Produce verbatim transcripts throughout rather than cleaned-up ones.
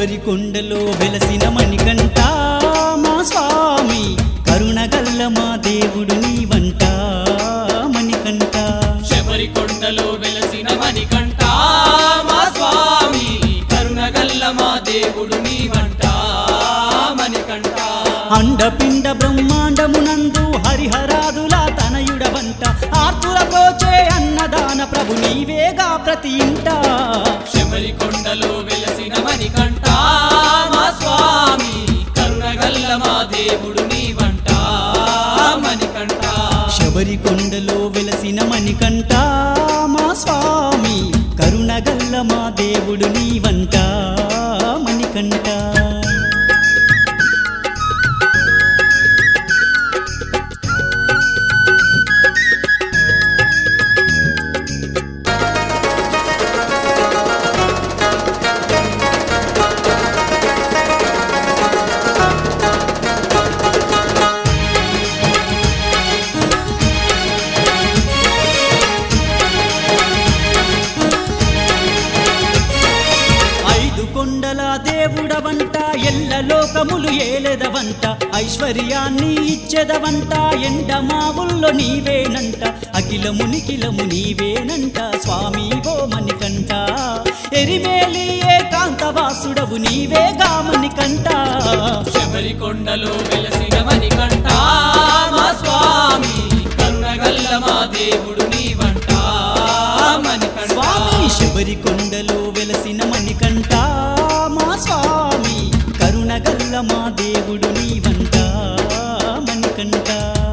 శబరికొండలో వెలసిన మణికంఠ మా స్వామి కరుణగల్ల మా దేవుడు నీవంట మణికంఠ శబరికొండలో వెలసిన మణికంఠ మా స్వామి కరుణగల్ల మా దేవుడు నీవంట మణికంఠ అండపిండ బ్రహ్మాండమునందు హరిహరాదుల తనయుడవంట ఆర్తుల ప్రోచే అన్నదాన ప్రభు నీవేగా ప్రతి ఇంట శబరికొండలో వెలసిన మణికంఠ మా స్వామి కరుణగల్ల మా దేవుడు నీవంట మణికంఠ శబరికొండలో వెలసిన మణికంఠ మా స్వామి కరుణగల్ల మా దేవుడు నీవంట మణికంఠ కొండల దేవుడవంట ఎల్ల లోకములు ఏలెదవంట ఐశ్వర్యాన్ని ఇచ్చెదవంట ఎండమావుల్లో నీవేనంట అఖిలము నిఖిలము నీవేనంట స్వామి ఓ మణికంఠ ఎరిమేలి ఏకాంతవాసుడవు నీవేగా మణికంఠ శబరికొండలో వెలసిన మణికంఠ మా స్వామి కరుణగల్ల మా దేవుడు నీవంట మణికంఠ స్వామి శబరికొండలో వెలసిన మణికంఠ మా స్వామి కరుణగల్ల మా దేవుడు నీవంట మణికంఠ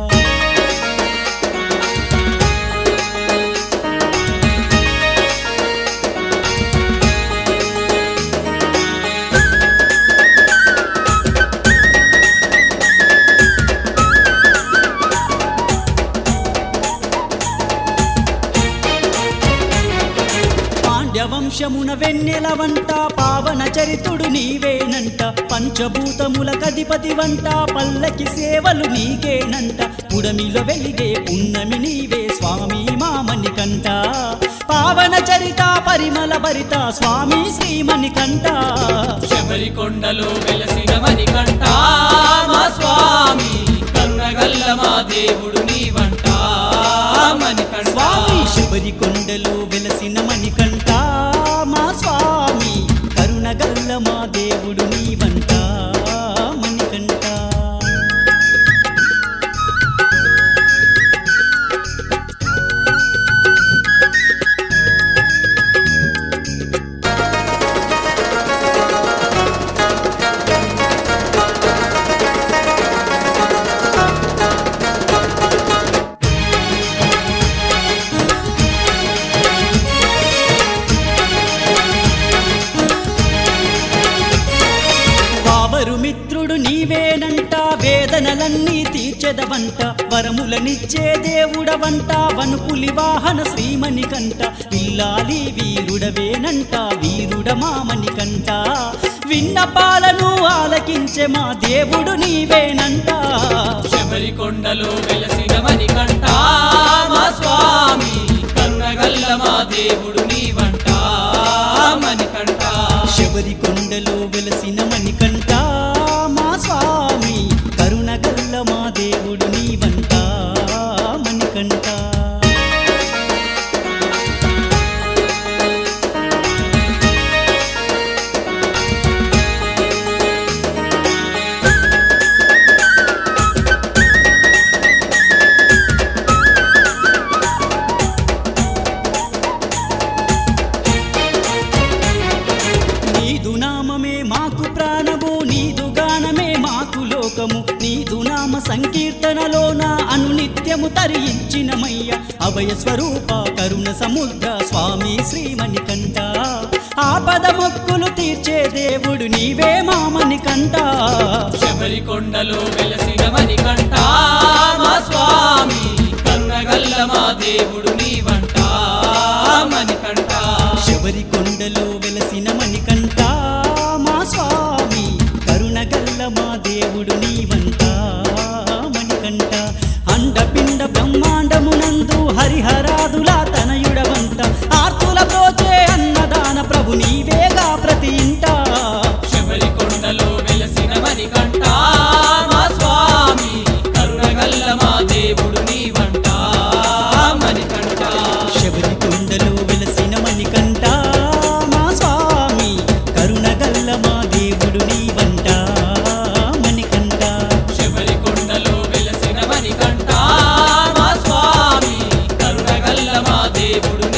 వంశమున వెన్నెలవంట పావన చరితుడు నీవేనంట పంచభూతముల కధిపతి వంట పల్లకి సేవలు నీకేనంట పుడమిలో వెలిగే పున్నమి నీవే స్వామి మా మణికంఠ పావన చరిత పరిమళ భరిత స్వామి శ్రీ మణికంఠ శబరికొండలో వెలసిన మణికంఠ మా స్వామి కరుణగల్ల మా దేవుడు నీవంట మణికంఠ స్వామి శబరికొండలో వెలసిన మణికంఠ మా స్వామి కరుణగల్ల మా దేవుడు నీవంట మణికంఠ మిత్రుడు నీవేనంట వేదనలన్నీ తీర్చెదవంట వరములనిచ్చే దేవుడవంట వనుపులి వాహన శ్రీమణికంఠ ఇల్లాలి వీరుడవేనంట వీరుడ మా మణికంఠ విన్నపాలను ఆలకించే మా దేవుడు నీవేనంట శబరికొండలో వెలసిన మణికంఠ మా స్వామి కరుణగల్ల మా దేవుడు నీవంట మణికంఠ శబరికొండలో వెలసిన మణికంఠ మా స్వామి కరుణగల్ల మా దేవుడు నీవంట మణికంఠ నీదు నామమే మాకు ప్రాణము నీదు గానమే మాకు లోకము నీదు నామ సంకీర్తనలోన అనునిత్యము తరించినమయ్య అభయ స్వరూప కరుణ సముద్ర స్వామి శ్రీమణికంఠ ఆపద మొక్కులు తీర్చే దేవుడు నీవే మా మణికంఠ శబరికొండలో వెలసిన మణికంఠ మా స్వామి కరుణగల్ల మా దేవుడు నీవంట మణికంఠ శబరికొండలో వెలసిన మణికంఠ మా స్వామి కరుణగల్ల మా దేవుడు నీవంట మణికంఠ అండపిండ బ్రహ్మాండమునందు హరిహరాదుల తనయుడవంట ఆర్తుల ప్రోచే అన్నదాన ప్రభు నీవేగా ప్రతి ఇంట దేవుడు